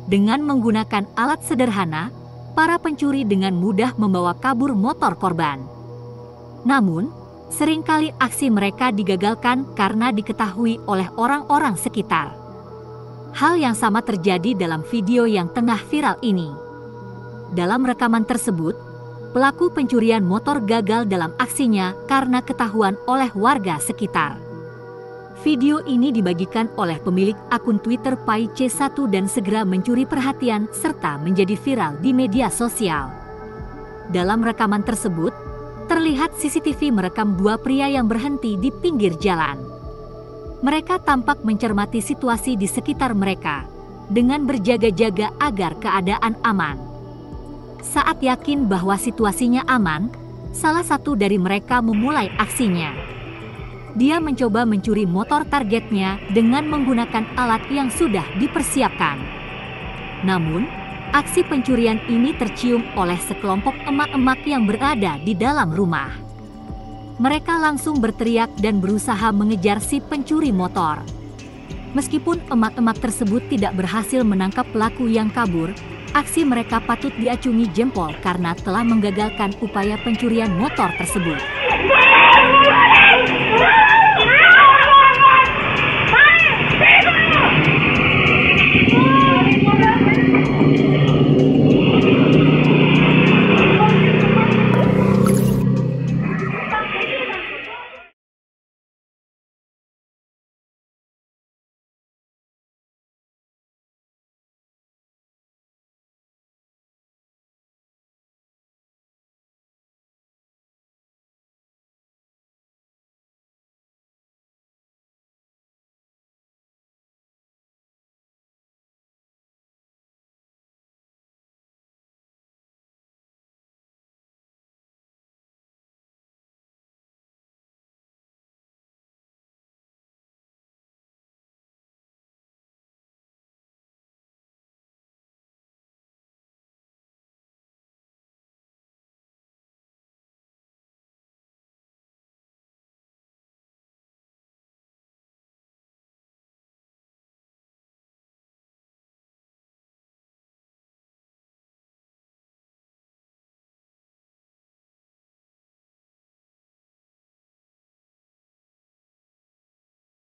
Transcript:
Dengan menggunakan alat sederhana, para pencuri dengan mudah membawa kabur motor korban. Namun, seringkali aksi mereka digagalkan karena diketahui oleh orang-orang sekitar. Hal yang sama terjadi dalam video yang tengah viral ini. Dalam rekaman tersebut, pelaku pencurian motor gagal dalam aksinya karena ketahuan oleh warga sekitar. Video ini dibagikan oleh pemilik akun Twitter Pai C1 dan segera mencuri perhatian serta menjadi viral di media sosial. Dalam rekaman tersebut, terlihat CCTV merekam dua pria yang berhenti di pinggir jalan. Mereka tampak mencermati situasi di sekitar mereka dengan berjaga-jaga agar keadaan aman. Saat yakin bahwa situasinya aman, salah satu dari mereka memulai aksinya. Dia mencoba mencuri motor targetnya dengan menggunakan alat yang sudah dipersiapkan. Namun, aksi pencurian ini tercium oleh sekelompok emak-emak yang berada di dalam rumah. Mereka langsung berteriak dan berusaha mengejar si pencuri motor. Meskipun emak-emak tersebut tidak berhasil menangkap pelaku yang kabur, aksi mereka patut diacungi jempol karena telah menggagalkan upaya pencurian motor tersebut.